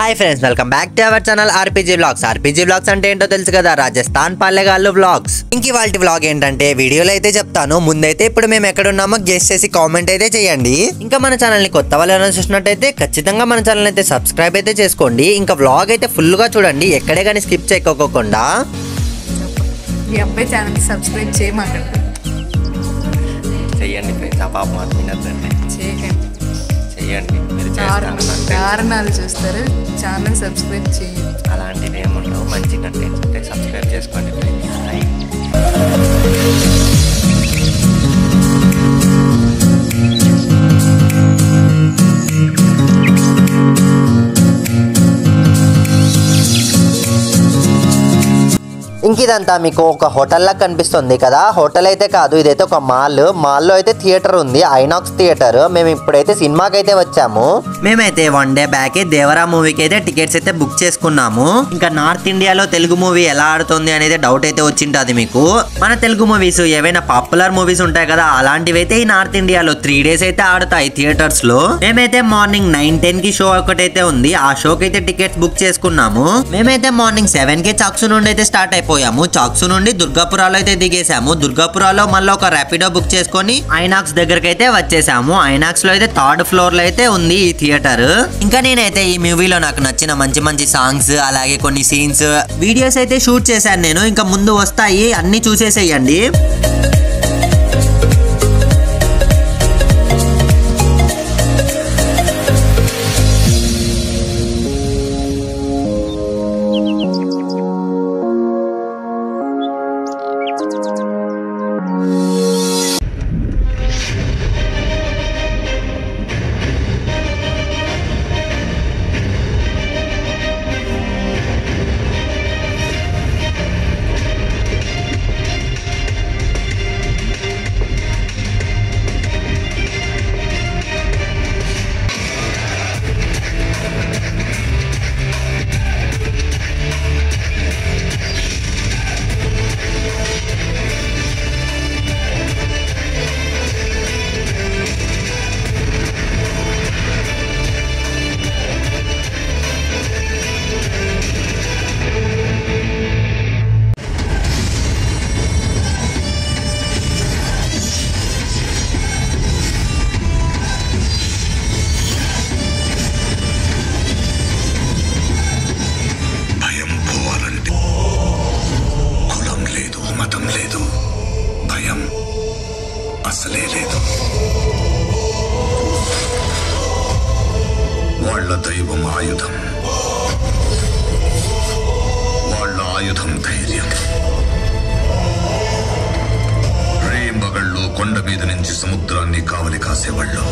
Hi friends, welcome back to our channel RPG vlogs. RPG vlogs అంటే ఏంటో తెలుసు కదా, రాజస్థాన్ పల్లెగాళ్ళు వ్లాగ్స్. ఇంక ఇవాల్టి వ్లాగ్ ఏంటంటే వీడియోలో అయితే చెప్తాను. ముందైతే ఇప్పుడు మేము ఎక్కడున్నామో గెస్ చేసి కామెంట్ అయితే చేయండి. ఇంకా మన ఛానల్ ని కొత్త వాళ్ళు ఎవరైనా చూసినట్టయితే ఖచ్చితంగా మన ఛానల్ అయితే సబ్స్క్రైబ్ అయితే చేసుకోండి. ఇంకా వ్లాగ్ అయితే ఫుల్ గా చూడండి, ఎక్కడే కానీ స్కిప్ చేయకోకుండా. మీ అబ్బాయి ఛానల్ కి సబ్స్క్రైబ్ చేయమంటారు. చెయ్యండి ఫ్రెండ్స్, ఆ పాప మాట వినొద్దండి. చెయ్యండి, మీరు కారణాలు చూస్తారు, ఛానల్ సబ్స్క్రైబ్ చేయండి. అలాంటివి ఏముండవు, మంచి కంటెంట్స్ ఉంటే సబ్స్క్రైబ్ చేసుకోండి ఫ్రెండ్స్. ఇంక ఇదంతా మీకు ఒక హోటల్ లా కనిపిస్తుంది కదా. హోటల్ అయితే కాదు, ఇదైతే ఒక మాల్లో అయితే థియేటర్ ఉంది, ఐనాక్స్ థియేటర్. మేము ఇప్పుడైతే సినిమాకి అయితే వచ్చాము. మేమైతే 1 డే బ్యాక్ దేవరా మూవీకి అయితే టికెట్స్ అయితే బుక్ చేసుకున్నాము. ఇంకా నార్త్ ఇండియాలో తెలుగు మూవీ ఎలా ఆడుతుంది అనేది డౌట్ అయితే వచ్చింటది మీకు. మన తెలుగు మూవీస్ ఏవైనా పాపులర్ మూవీస్ ఉంటాయి కదా, అలాంటివి అయితే ఈ నార్త్ ఇండియాలో 3 days అయితే ఆడుతాయి థియేటర్స్ లో. మేమైతే మార్నింగ్ 9-10 కి షో ఒకటైతే ఉంది, ఆ షోకి అయితే టికెట్స్ బుక్ చేసుకున్నాము. మేమైతే మార్నింగ్ 7 కి చాక్సు నుండి అయితే స్టార్ట్ అయిపోయాము. చాక్సు నుండి దుర్గాపురాలో అయితే దిగేసాము. దుర్గాపురాలో మళ్ళీ ఒక ర్యాపిడో బుక్ చేసుకొని ఐనాక్స్ దగ్గరకి అయితే వచ్చేసాము. ఐనాక్స్ లో అయితే 3rd floor లో అయితే ఉంది ఈ థియేటర్. ఇంకా నేనైతే ఈ మూవీలో నాకు నచ్చిన మంచి మంచి సాంగ్స్, అలాగే కొన్ని సీన్స్, వీడియోస్ అయితే షూట్ చేశాను నేను. ఇంకా ముందు వస్తాయి, అన్ని చూసేసేయండి. అసలే లేదు. వాళ్ళ దైవం ఆయుధం, వాళ్ళ ఆయుధం ధైర్యం. రేంబగళ్ళు కొండ మీద నుంచి సముద్రాన్ని కావలి కాసేవాళ్ళు.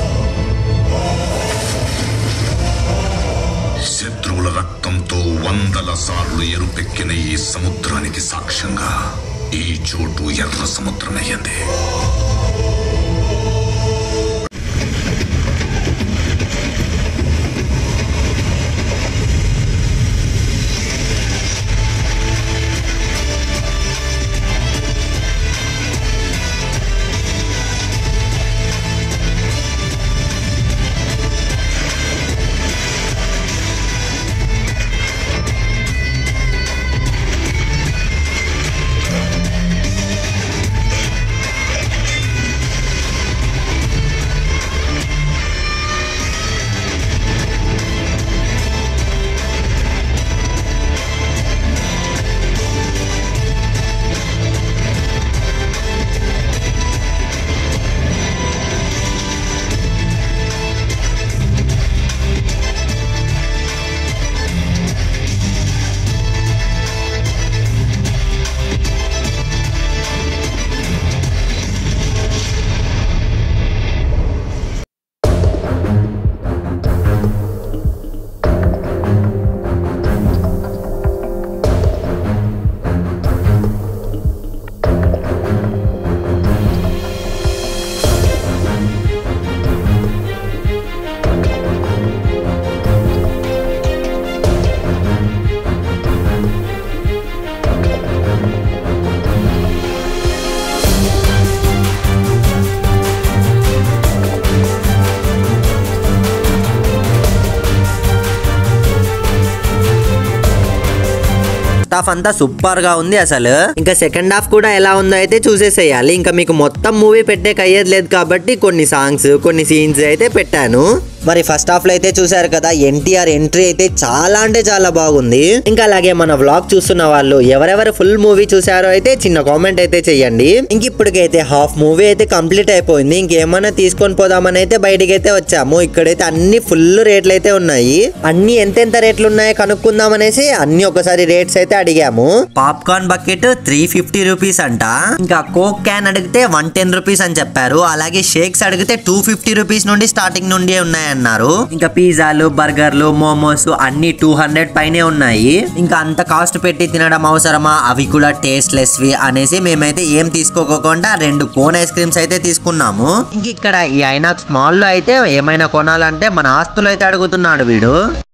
శత్రువుల రక్తంతో 100 సార్లు ఎరుపెక్కిన ఈ సముద్రానికి సాక్ష్యంగా ఈ చోటు ఎర్ర సముద్రమయ్యింది. హాఫ్ అంతా సూపర్ గా ఉంది అసలు. ఇంకా సెకండ్ హాఫ్ కూడా ఎలా ఉందో అయితే చూసేసేయాలి. ఇంకా మీకు మొత్తం మూవీ పెట్టేకి అయ్యేది లేదు కాబట్టి కొన్ని సాంగ్స్ కొన్ని సీన్స్ అయితే పెట్టాను. మరి ఫస్ట్ హాఫ్ లో అయితే చూసారు కదా, ఎన్టీఆర్ ఎంట్రీ అయితే చాలా అంటే చాలా బాగుంది. ఇంకా అలాగే మన వ్లాగ్ చూస్తున్న వాళ్ళు ఎవరెవరు ఫుల్ మూవీ చూసారో అయితే చిన్న కామెంట్ అయితే చెయ్యండి. ఇంక ఇప్పటికైతే హాఫ్ మూవీ అయితే కంప్లీట్ అయిపోయింది. ఇంకేమన్నా తీసుకొని పోదామని అయితే బయటికి అయితే వచ్చాము. ఇక్కడైతే అన్ని ఫుల్ రేట్లు అయితే ఉన్నాయి. అన్ని ఎంతెంత రేట్లు ఉన్నాయో కనుక్కుందాం అనేసి అన్ని ఒకసారి రేట్స్ అయితే అడిగాము. పాప్కార్న్ బకెట్ 350 రూపీస్ అంట. ఇంకా కోక్ క్యాన్ అడిగితే 110 రూపీస్ అని చెప్పారు. అలాగే షేక్స్ అడిగితే 250 రూపీస్ నుండి స్టార్టింగ్ నుండి ఉన్నాయి అన్నారు. ఇంకా పిజ్జాలు బర్గర్లు మోమోస్ అన్ని 200 పైనే ఉన్నాయి. ఇంకా అంత కాస్ట్ పెట్టి తినడం అవసరమా, అవి కూడా టేస్ట్ లెస్ వి అనేసి మేమైతే ఏం తీసుకోకుండా 2 కోన్ ఐస్ క్రీమ్స్ అయితే తీసుకున్నాము. ఇంక ఇక్కడ ఈ ఐనాక్స్ మాల్ లో అయితే ఏమైనా కొనాలంటే మన ఆస్తులు అయితే అడుగుతున్నాడు వీడు.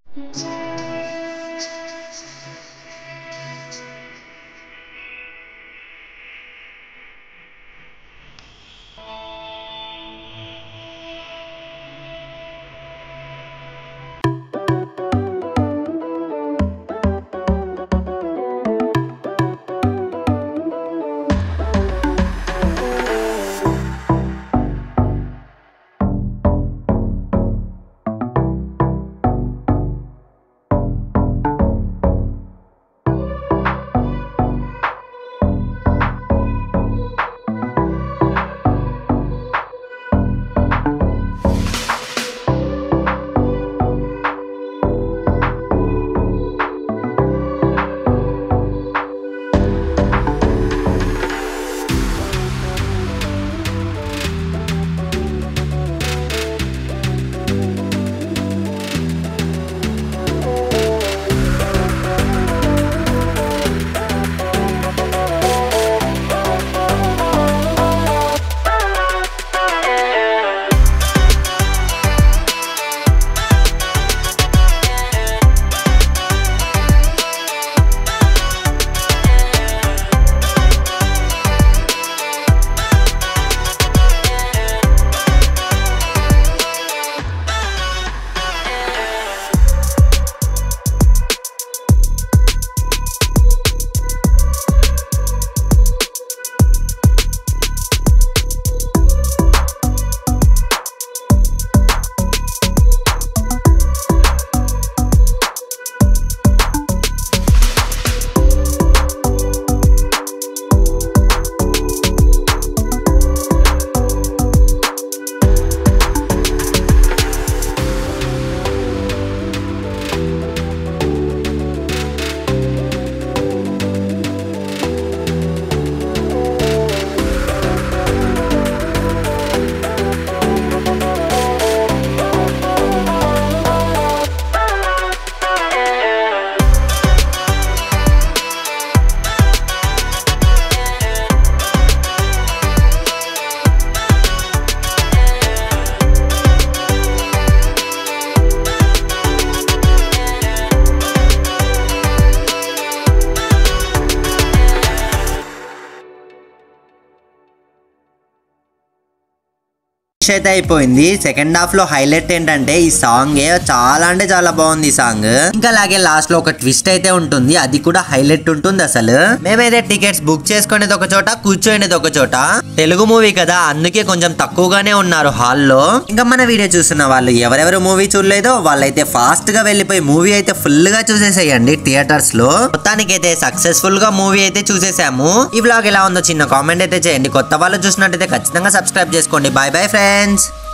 అయితే అయిపోయింది. సెకండ్ హాఫ్ లో హైలైట్ ఏంటంటే ఈ సాంగ్ చాలా అంటే చాలా బాగుంది ఈ సాంగ్. ఇంకా అలాగే లాస్ట్ లో ఒక ట్విస్ట్ అయితే ఉంటుంది, అది కూడా హైలైట్ ఉంటుంది అసలు. మేమైతే టికెట్స్ బుక్ చేసుకునేది ఒక చోట, కూర్చోనేది ఒక చోట. తెలుగు మూవీ కదా అందుకే కొంచెం తక్కువగానే ఉన్నారు హాల్లో. ఇంకా మన వీడియో చూస్తున్న వాళ్ళు ఎవరెవరు మూవీ చూడలేదో వాళ్ళైతే ఫాస్ట్ గా వెళ్ళిపోయి మూవీ అయితే ఫుల్ గా చూసేసేయండి థియేటర్స్ లో. మొత్తానికైతే సక్సెస్ఫుల్ గా మూవీ అయితే చూసేసాము. ఈ వ్లాగ్ ఎలా ఉందో చిన్న కామెంట్ అయితే చేయండి. కొత్త వాళ్ళు చూసినట్టయితే ఖచ్చితంగా సబ్స్క్రైబ్ చేసుకోండి. Bye bye friends.